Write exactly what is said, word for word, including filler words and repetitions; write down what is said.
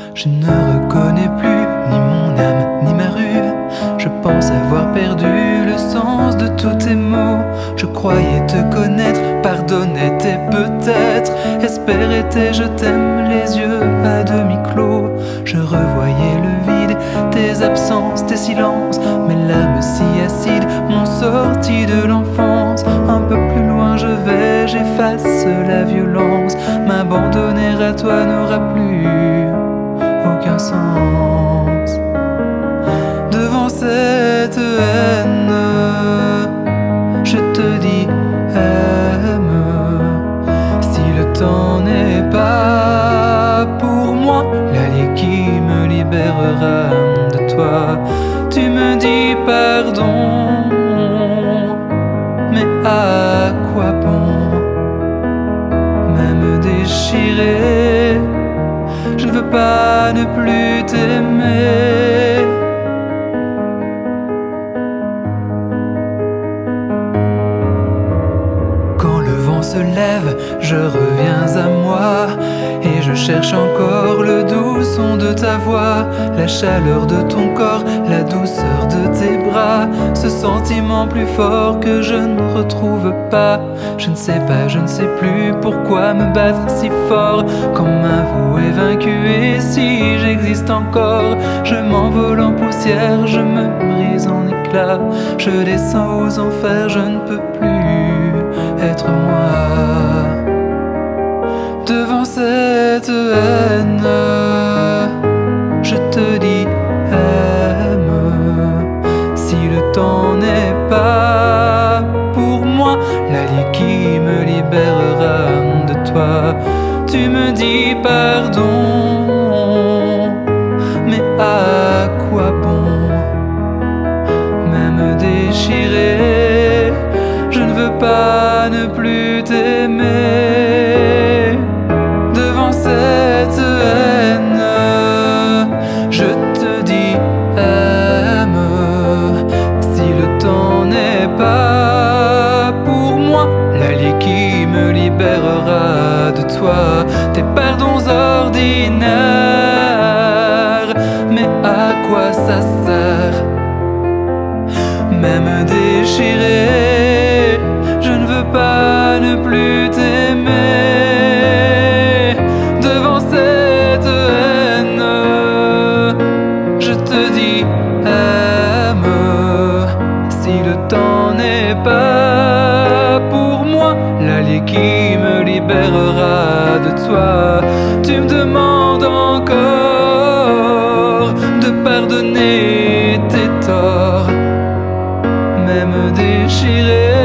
Je ne reconnais plus ni mon âme ni ma rue. Je pense avoir perdu le sens de tous tes mots. Je croyais te connaître, pardonnais tes peut-être, espérais tes je t'aime, les yeux à demi clos. Je revoyais le vide, tes absences, tes silences, mes larmes si acides m'ont sorti de l'enfance. Un peu plus loin je vais, j'efface la violence. M'abandonner à toi n'aura plus aucun sens. Devant cette haine, je te dis aime. Si le temps n'est pas pour moi l'allié qui me libérera de toi, tu me dis pardon, mais à quoi bon? Même déchiré, je ne veux pas ne plus t'aimer. Quand le vent se lève, je reviens à moi, et je cherche encore le doux son de ta voix, la chaleur de ton corps, la douceur de tes bras, ce sentiment plus fort que je ne retrouve pas. Je ne sais pas, je ne sais plus pourquoi me battre si fort, quand ma voix est vaincue. Et si j'existe encore, je m'envole en poussière, je me brise en éclats, je descends aux enfers, je ne peux plus être moi. Devant cette haine, je te dis aime. Si le temps n'est pas pour moi l'allié qui me libérera de toi, tu me dis pardon, mais à quoi bon? Même déchiré, je ne veux pas ne plus t'aimer. Devant cette haine, je te dis aime. Si le temps n'est pas pour moi l'allié qui me libérera de toi, tes pardons ordinaires, mais à quoi ça sert? Même déchiré, je ne veux pas ne plus t'aimer. Devant cette haine, je te dis aime. Si le temps n'est pas pour moi l'allié qui me libérera de toi, tu me demandes encore de pardonner tes torts. Même déchiré,